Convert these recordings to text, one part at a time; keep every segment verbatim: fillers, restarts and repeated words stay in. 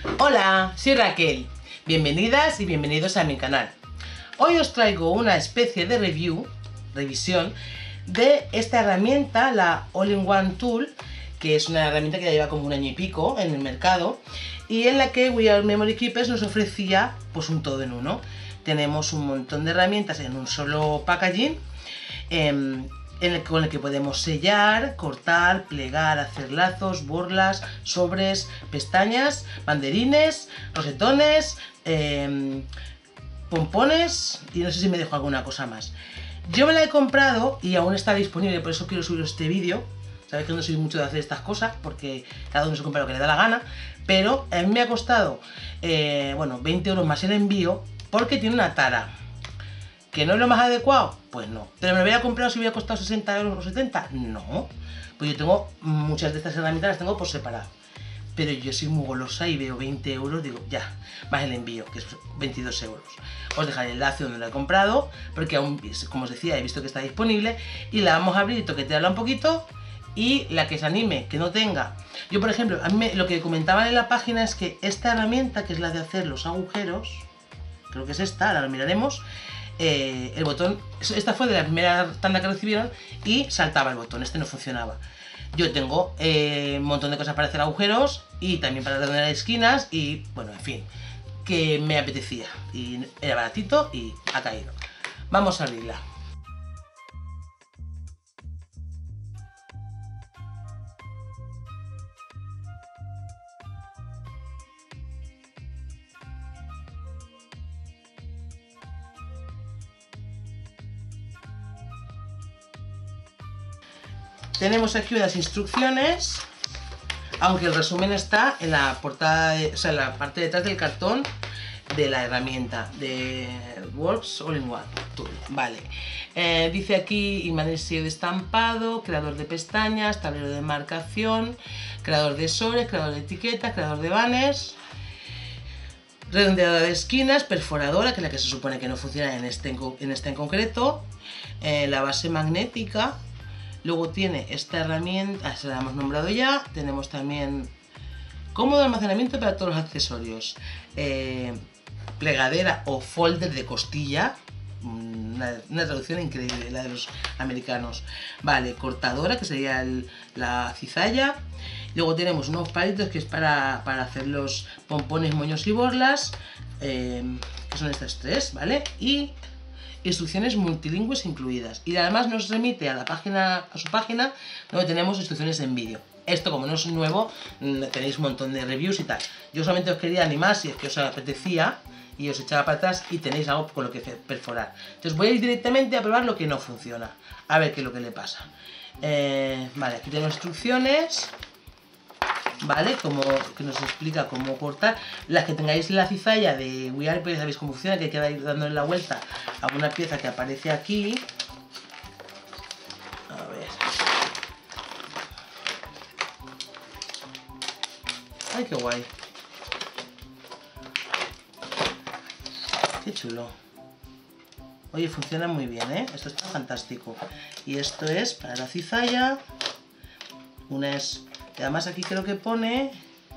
Hola, soy Raquel. Bienvenidas y bienvenidos a mi canal. Hoy os traigo una especie de review, revisión, de esta herramienta, la All-in-One Tool, que es una herramienta que ya lleva como un año y pico en el mercado y en la que We Are Memory Keepers nos ofrecía pues un todo en uno. Tenemos un montón de herramientas en un solo packaging, eh, en el, con el que podemos sellar, cortar, plegar, hacer lazos, borlas, sobres, pestañas, banderines, rosetones, eh, pompones y no sé si me dejo alguna cosa más. Yo me la he comprado y aún está disponible, por eso quiero subir este vídeo. Sabéis que no soy mucho de hacer estas cosas porque cada uno se compra lo que le da la gana, pero a mí me ha costado eh, bueno, veinte euros más el envío porque tiene una tara. ¿Que no es lo más adecuado? Pues no. ¿Pero me lo hubiera comprado si hubiera costado sesenta euros o setenta? No. Pues yo tengo muchas de estas herramientas, las tengo por separado. Pero yo soy muy golosa y veo veinte euros, digo, ya, más el envío, que es veintidós euros. Os dejaré el enlace donde lo he comprado, porque aún, como os decía, he visto que está disponible. Y la vamos a abrir y toquetearla un poquito. Y la que se anime, que no tenga. Yo, por ejemplo, a mí me, lo que comentaban en la página es que esta herramienta, que es la de hacer los agujeros, creo que es esta, ahora lo miraremos. Eh, el botón, esta fue de la primera tanda que recibieron y saltaba el botón, este no funcionaba. Yo tengo eh, un montón de cosas para hacer agujeros y también para redondear esquinas y bueno, en fin, que me apetecía y era baratito y ha caído. Vamos a abrirla. Tenemos aquí unas instrucciones, aunque el resumen está en la portada, de, o sea, en la parte de detrás del cartón de la herramienta de Works All-in-One Tool. Vale. Eh, dice aquí imanes de estampado, creador de pestañas, tablero de marcación, creador de sobres, creador de etiquetas, creador de banners, redondeadora de esquinas, perforadora, que es la que se supone que no funciona en este en, en, este en concreto, eh, la base magnética. Luego tiene esta herramienta, se la hemos nombrado ya. Tenemos también cómodo almacenamiento para todos los accesorios, eh, plegadera o folder de costilla, una, una traducción increíble la de los americanos. Vale, cortadora, que sería el, la cizalla. Luego tenemos unos palitos que es para, para hacer los pompones, moños y borlas, eh, que son estas tres, ¿vale? Y instrucciones multilingües incluidas, y además nos remite a la página, a su página, donde tenemos instrucciones en vídeo. Esto, como no es nuevo, tenéis un montón de reviews y tal. Yo solamente os quería animar si es que os apetecía y os echaba para atrás y tenéis algo con lo que perforar. Entonces voy a ir directamente a probar lo que no funciona, a ver qué es lo que le pasa. Eh, vale, aquí tenemos instrucciones, ¿vale? Como que nos explica cómo cortar. Las que tengáis la cizalla de We Are, pues ya sabéis cómo funciona, que hay que ir dándole la vuelta a una pieza que aparece aquí. A ver. Ay, qué guay. Qué chulo. Oye, funciona muy bien, ¿eh? Esto está fantástico. Y esto es para la cizalla. Una es... Y además aquí creo que pone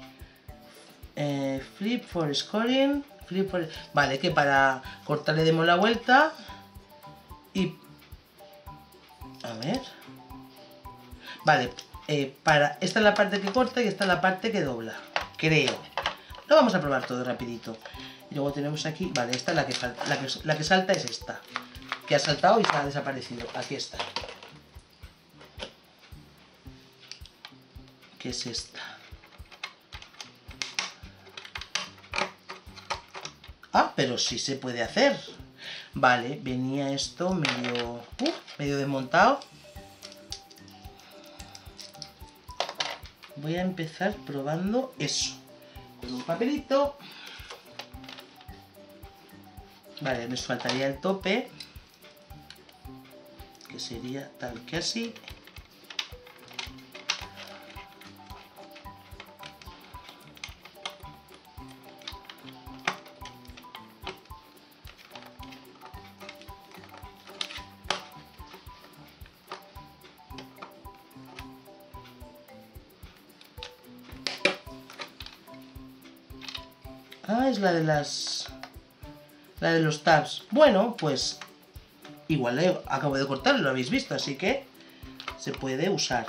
eh, flip for scoring, flip for... Vale, que para cortar le demos la vuelta y... A ver... Vale, eh, para... esta es la parte que corta y esta es la parte que dobla, creo. Lo vamos a probar todo rapidito. Y luego tenemos aquí... Vale, esta es la que, la que, la que salta, es esta, que ha saltado y se ha desaparecido. Aquí está. ¿Qué es esta? Ah, pero sí se puede hacer. Vale, venía esto medio, uh, medio desmontado. Voy a empezar probando eso. Con un papelito. Vale, nos faltaría el tope, que sería tal que así. Ah, es la de las... La de los tabs. Bueno, pues... Igual eh, acabo de cortarlo, lo habéis visto, así que... Se puede usar.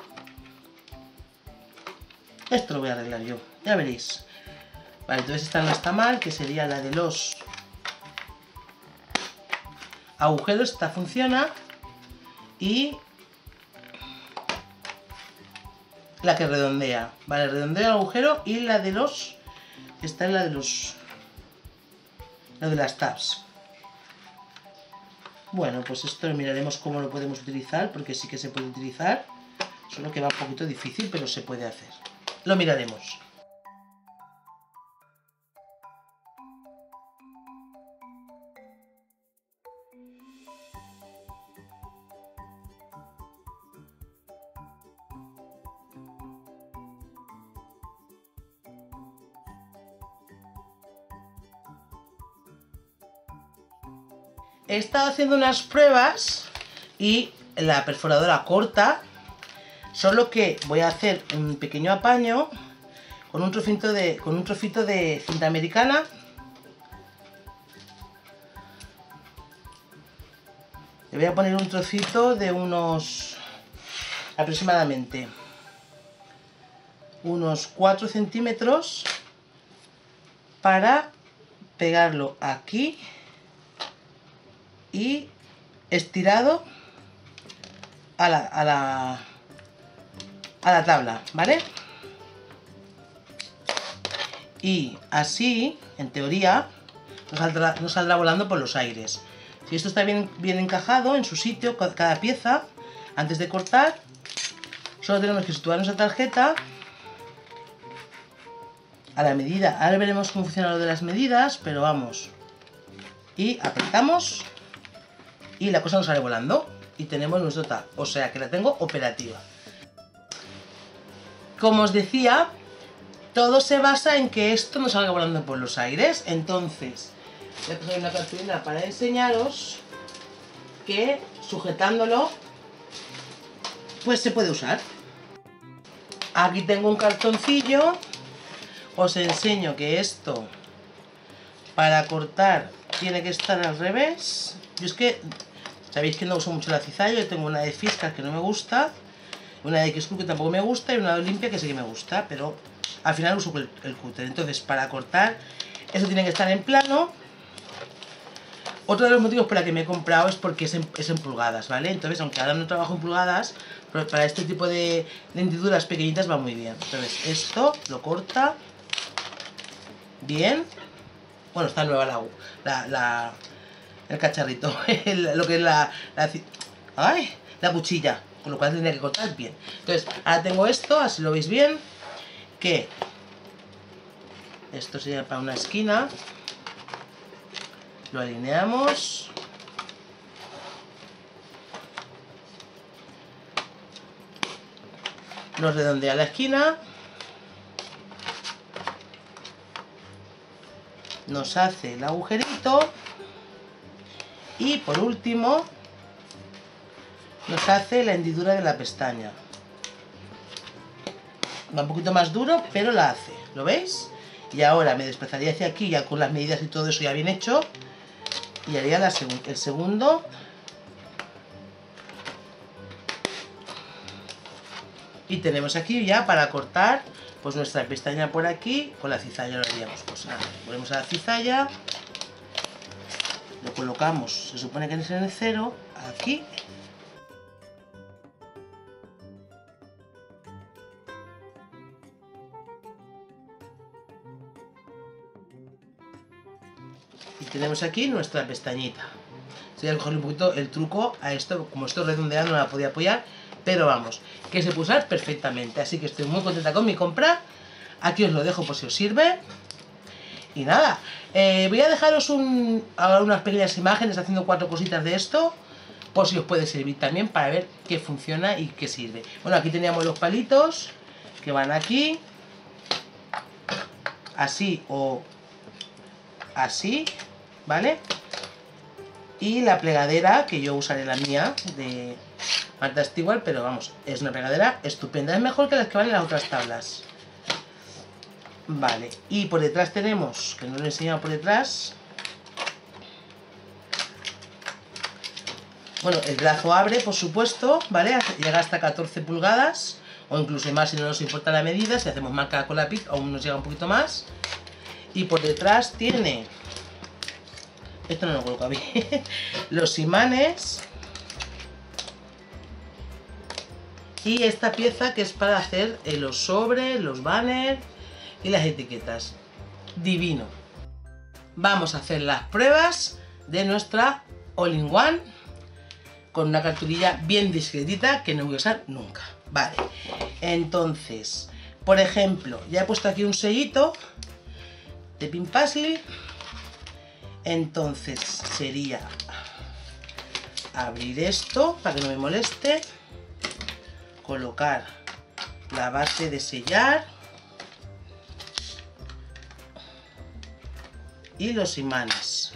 Esto lo voy a arreglar yo, ya veréis. Vale, entonces esta no está mal, que sería la de los... agujeros, esta funciona. Y... la que redondea. Vale, redondea el agujero y la de los... Esta es la de los... La de las tabs. Bueno, pues esto miraremos cómo lo podemos utilizar, porque sí que se puede utilizar. Solo que va un poquito difícil, pero se puede hacer. Lo miraremos. He estado haciendo unas pruebas y la perforadora corta, solo que voy a hacer un pequeño apaño con un trocito de, con un trocito de cinta americana. Le voy a poner un trocito de unos, aproximadamente, unos cuatro centímetros para pegarlo aquí. Y estirado a la, a la, a la tabla, ¿vale? Y así, en teoría, no saldrá, no saldrá volando por los aires. Si esto está bien, bien encajado en su sitio, cada pieza, antes de cortar, solo tenemos que situar nuestra tarjeta a la medida. Ahora veremos cómo funciona lo de las medidas, pero vamos. Y apretamos. Y la cosa nos sale volando. Y tenemos nuestro tab. O sea que la tengo operativa. Como os decía, todo se basa en que esto no salga volando por los aires. Entonces, voy a poner una cartulina para enseñaros que sujetándolo, pues se puede usar. Aquí tengo un cartoncillo. Os enseño que esto, para cortar, tiene que estar al revés. Yo es que... Sabéis que no uso mucho la cizalla, yo tengo una de Fiskars que no me gusta, una de X-Screw que tampoco me gusta y una de Olympia que sí que me gusta, pero al final uso el, el cúter. Entonces, para cortar, eso tiene que estar en plano. Otro de los motivos por los que me he comprado es porque es en, es en pulgadas, ¿vale? Entonces, aunque ahora no trabajo en pulgadas, pero para este tipo de, de hendiduras pequeñitas va muy bien. Entonces, esto lo corta bien. Bueno, está nueva la... la, la el cacharrito, el, lo que es la, la, ay, la cuchilla, con lo cual tendría que cortar bien. Entonces, ahora tengo esto, así lo veis bien, que esto sería para una esquina, lo alineamos, lo redondea la esquina, nos hace el agujerito. Y por último, nos hace la hendidura de la pestaña. Va un poquito más duro, pero la hace. ¿Lo veis? Y ahora me desplazaría hacia aquí, ya con las medidas y todo eso ya bien hecho. Y haría la seg el segundo. Y tenemos aquí ya para cortar pues nuestra pestaña por aquí. Con la cizalla lo haríamos. Pues nada, volvemos a la cizalla. Lo colocamos, se supone que es en el cero, aquí. Y tenemos aquí nuestra pestañita. Voy a cogerle un poquito el truco a esto, como esto redondeado no la podía apoyar, pero vamos, que se puede usar perfectamente. Así que estoy muy contenta con mi compra. Aquí os lo dejo por si os sirve. Y nada, eh, voy a dejaros un, ahora unas pequeñas imágenes haciendo cuatro cositas de esto, por si os puede servir también para ver qué funciona y qué sirve. Bueno, aquí teníamos los palitos que van aquí, así o así, ¿vale? Y la plegadera, que yo usaré la mía, de Martha Stewart, pero vamos, es una plegadera estupenda, es mejor que las que van en las otras tablas. Vale, y por detrás tenemos, que no lo he enseñado por detrás, bueno, el brazo abre, por supuesto, ¿vale? Llega hasta catorce pulgadas, o incluso más si no nos importa la medida. Si hacemos marca con la pic, aún nos llega un poquito más. Y por detrás tiene, esto no lo coloco bien, los imanes. Y esta pieza que es para hacer los sobres, los banners y las etiquetas. Divino. Vamos a hacer las pruebas de nuestra All-in-One con una cartulina bien discretita que no voy a usar nunca. Vale, entonces, por ejemplo, ya he puesto aquí un sellito de Pin Puzzle. Entonces sería abrir esto para que no me moleste, colocar la base de sellar y los imanes.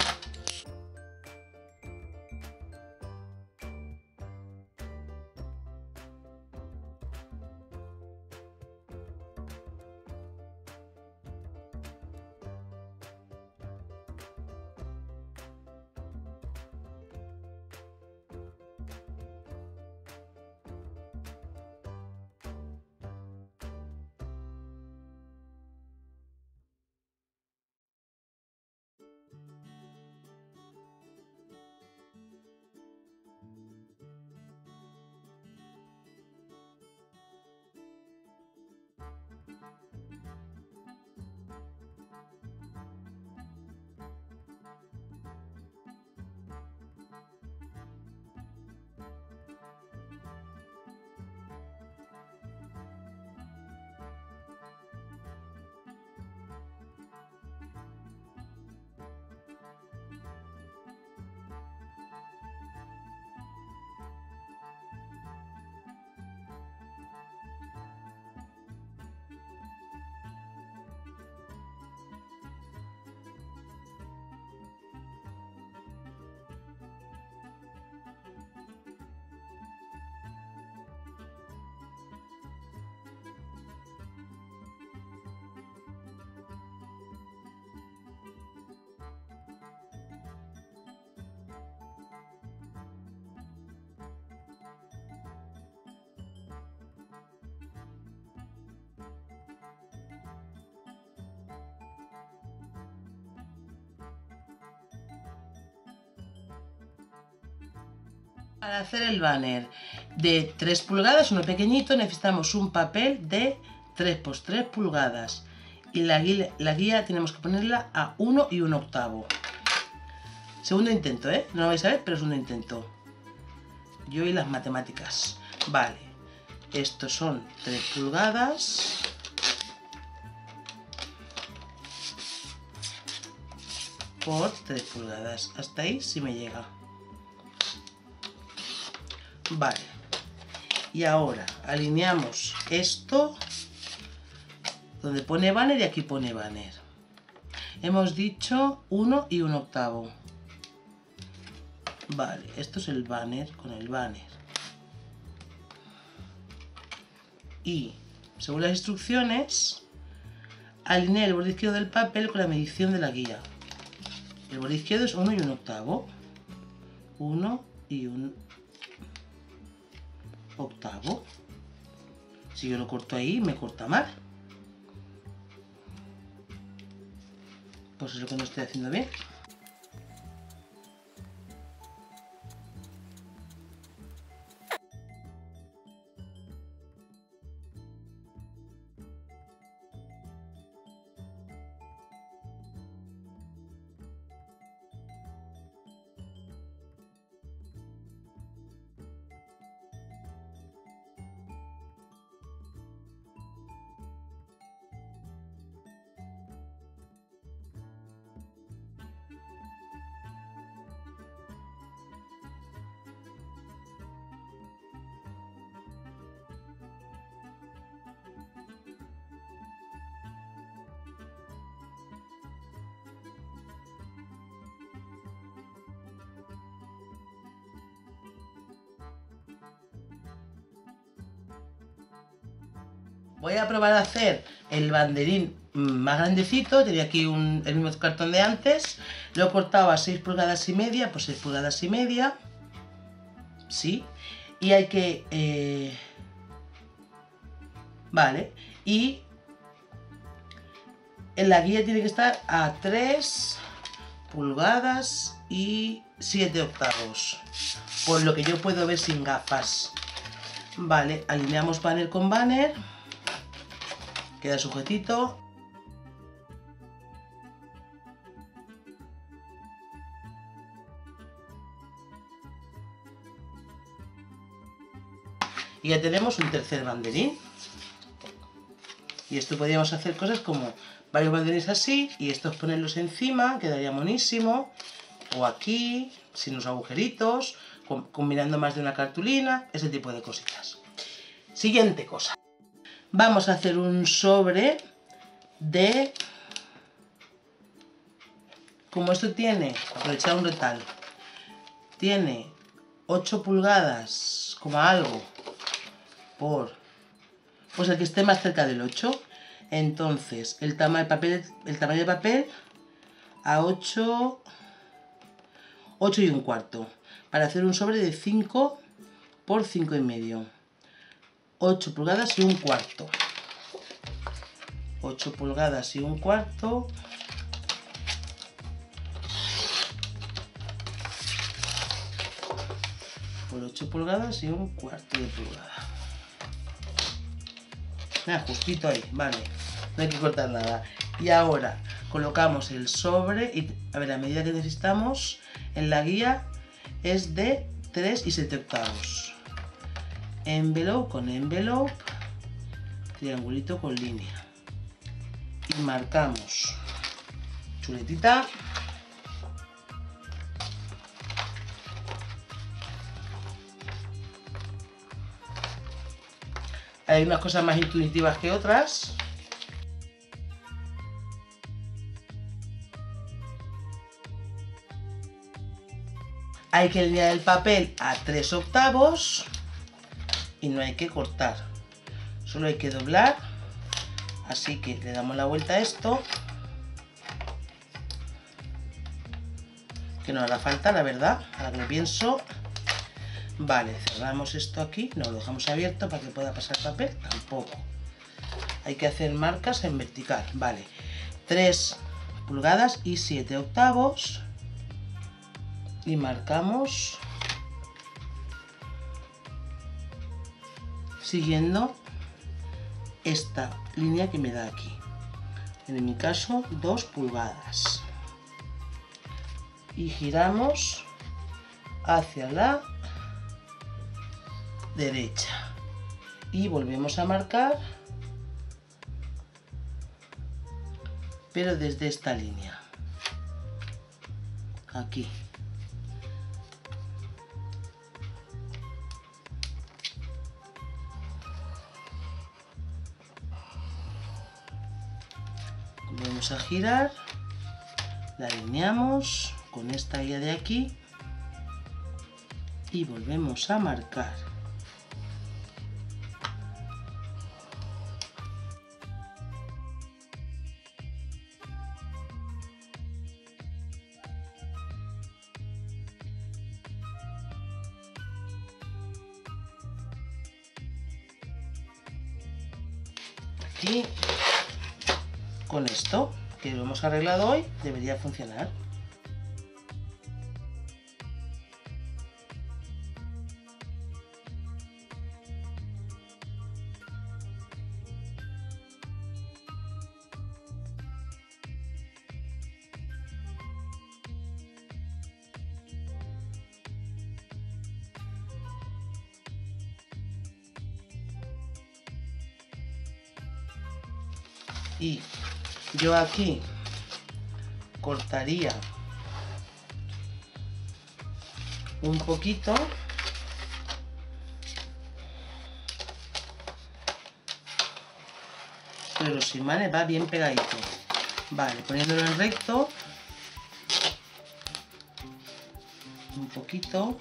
Para hacer el banner de tres pulgadas, uno pequeñito, necesitamos un papel de tres por tres pulgadas. Y la guía, la guía tenemos que ponerla a uno y un octavo. Segundo intento, ¿eh? No lo vais a ver, pero segundo intento. Yo y las matemáticas. Vale. Estos son tres pulgadas. Por tres pulgadas. Hasta ahí sí me llega. Vale, y ahora alineamos esto donde pone banner y aquí pone banner. Hemos dicho uno y un octavo. Vale, esto es el banner con el banner. Y según las instrucciones, alinea el borde izquierdo del papel con la medición de la guía. El borde izquierdo es uno y un octavo. uno y un octavo. Si yo lo corto ahí, me corta mal. Pues es lo que no estoy haciendo bien. Voy a probar a hacer el banderín más grandecito. Tenía aquí un, el mismo cartón de antes. Lo he cortado a seis pulgadas y media, pues seis pulgadas y media. Sí. Y hay que... Eh... Vale. Y en la guía tiene que estar a tres pulgadas y siete octavos. Por lo que yo puedo ver sin gafas. Vale, alineamos banner con banner. Queda sujetito. Y ya tenemos un tercer banderín. Y esto podríamos hacer cosas como varios banderines así y estos ponerlos encima, quedaría monísimo. O aquí, sin los agujeritos, combinando más de una cartulina, ese tipo de cositas. Siguiente cosa. Vamos a hacer un sobre de... Como esto tiene, aprovechar un retal, tiene ocho pulgadas, como algo, por... Pues el que esté más cerca del ocho. Entonces, el, tama de papel, el tamaño de papel a ocho... ocho y un cuarto. Para hacer un sobre de cinco por cinco y medio. ocho pulgadas y un cuarto. ocho pulgadas y un cuarto. Por ocho pulgadas y un cuarto de pulgada. Ah, justito ahí, vale. No hay que cortar nada. Y ahora colocamos el sobre y a ver, la medida que necesitamos en la guía es de tres y siete octavos. Envelope con envelope, triangulito con línea. Y marcamos chuletita. Hay unas cosas más intuitivas que otras. Hay que alinear el papel a tres octavos y no hay que cortar. Solo hay que doblar. Así que le damos la vuelta a esto. Que no hará falta, la verdad, ahora que lo pienso. Vale, cerramos esto aquí. No lo dejamos abierto para que pueda pasar papel. Tampoco. Hay que hacer marcas en vertical. Vale. tres pulgadas y siete octavos. Y marcamos siguiendo esta línea que me da aquí, en mi caso dos pulgadas, y giramos hacia la derecha y volvemos a marcar, pero desde esta línea aquí. Vamos a girar, la alineamos con esta guía de aquí y volvemos a marcar. Aquí. Con esto, que lo hemos arreglado hoy, debería funcionar. Y yo aquí cortaría un poquito, pero los imanes va bien pegadito. Vale, poniéndolo en recto, un poquito.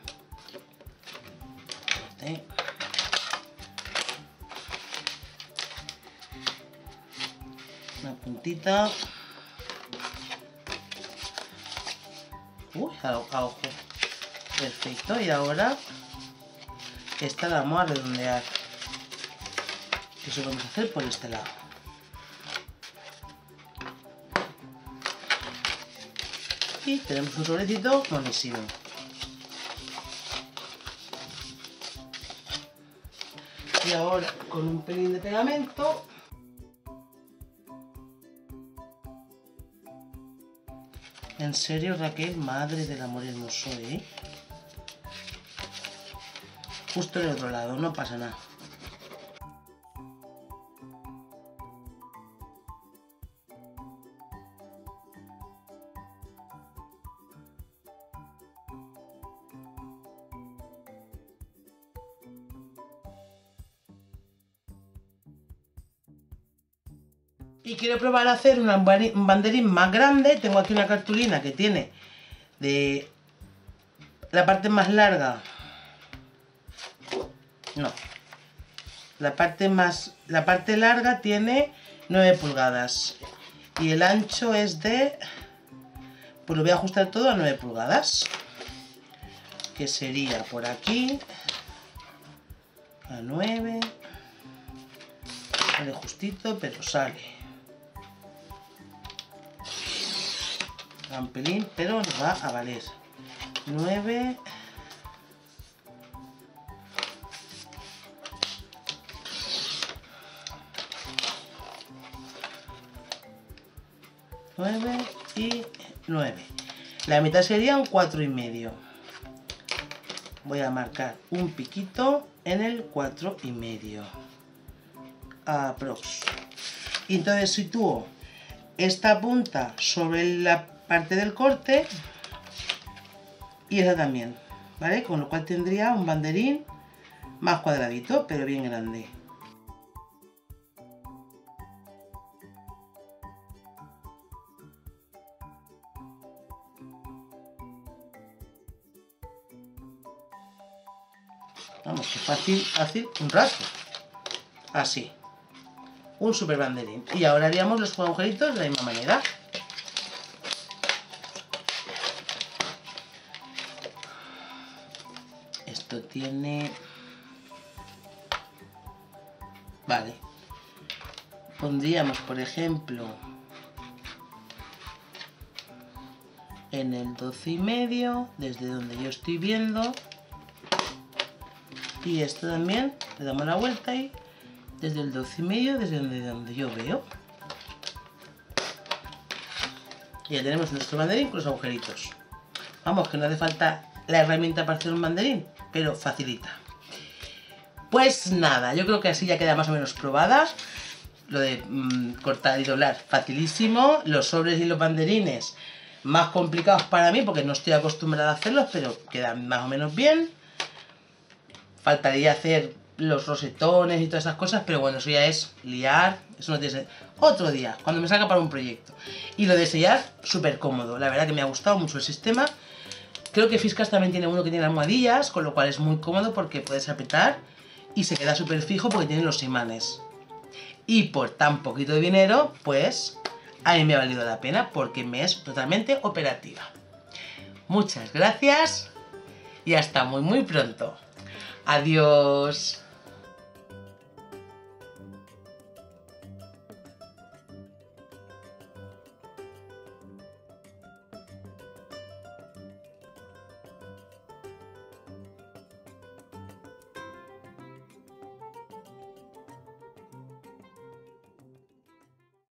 ¿Eh? puntita. Uy, a, a ojo. Perfecto, y ahora esta la vamos a redondear. Eso lo vamos a hacer por este lado. Y tenemos un sobrecito monísimo. Y ahora con un pelín de pegamento en serio, Raquel, madre del amor hermoso, ¿eh? Justo del otro lado, no pasa nada. Y quiero probar a hacer una, un banderín más grande. Tengo aquí una cartulina que tiene de la parte más larga. No. La parte más. La parte larga tiene nueve pulgadas. Y el ancho es de. Pues lo voy a ajustar todo a nueve pulgadas. Que sería por aquí. A nueve. Sale justito, pero sale. Un pelín, pero nos va a valer. nueve. nueve y nueve. La mitad serían cuatro y medio. Voy a marcar un piquito en el cuatro y medio. Aprox. Y entonces sitúo esta punta sobre la parte del corte y esa también, ¿vale? Con lo cual tendría un banderín más cuadradito, pero bien grande. Vamos, que fácil, fácil, un rato. Así. Un super banderín. Y ahora haríamos los agujeritos de la misma manera. Esto tiene... Vale. Pondríamos, por ejemplo, en el doce y medio, desde donde yo estoy viendo. Y esto también, le damos la vuelta y desde el doce y medio, desde donde, donde yo veo. Y ya tenemos nuestro banderín con los agujeritos. Vamos, que no hace falta la herramienta para hacer un banderín, pero facilita. Pues nada, yo creo que así ya queda más o menos probada. Lo de mmm, cortar y doblar, facilísimo. Los sobres y los banderines, más complicados para mí, porque no estoy acostumbrada a hacerlos, pero quedan más o menos bien. Faltaría hacer los rosetones y todas esas cosas, pero bueno, eso ya es liar, eso no tiene sentido. Otro día, cuando me salga para un proyecto. Y lo de sellar, súper cómodo, la verdad que me ha gustado mucho el sistema. Creo que Fiskars también tiene uno que tiene almohadillas, con lo cual es muy cómodo porque puedes apretar y se queda súper fijo porque tiene los imanes. Y por tan poquito de dinero, pues a mí me ha valido la pena porque me es totalmente operativa. Muchas gracias y hasta muy muy pronto. Adiós.